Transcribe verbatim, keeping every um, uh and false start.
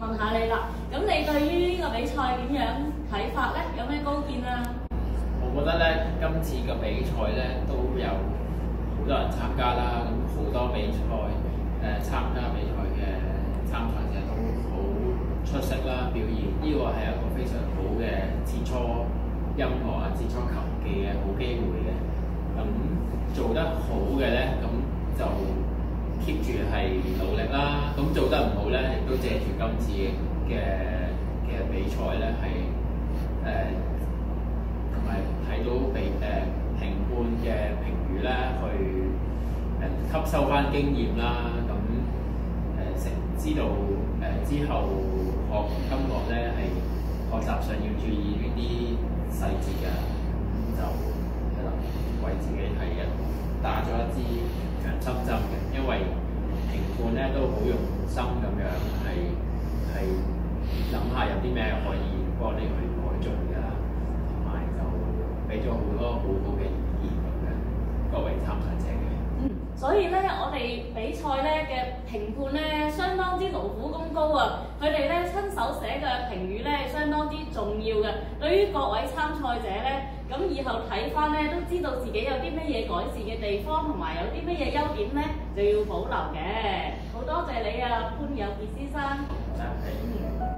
問下你啦。咁你對於呢個比賽點樣睇法咧？有咩高見啊？ 我覺得咧，今次嘅比賽咧都有好多人參加啦，咁好多比賽誒、呃、參加比賽嘅參賽者都好出色啦，表現呢個係一個非常好嘅切磋音樂啊、切磋球技嘅好機會嘅。咁做得好嘅咧，咁就 keep 住係努力啦。咁做得唔好咧，亦都借住今次嘅嘅比賽咧係誒。 同埋睇到被誒、呃、評判嘅評語咧，去誒、呃、吸收翻經驗啦。咁誒成知道誒、呃、之後學音樂咧係學習上要注意呢啲細節嘅，咁就係啦，為自己係一打咗一支強心針嘅，因為評判咧都好用心咁樣係係諗下有啲咩可以幫你去改進㗎。 俾咗好多好好嘅意見咁樣，各位參賽者嘅。 嗯，所以咧，我哋比賽咧嘅評判咧，相當之勞苦功高啊！佢哋咧親手寫嘅評語咧，相當之重要嘅。對於各位參賽者咧，咁以後睇翻咧，都知道自己有啲乜嘢改善嘅地方，同埋有啲乜嘢優點咧，就要保留嘅。好多謝你啊，潘有傑先生。 唔該。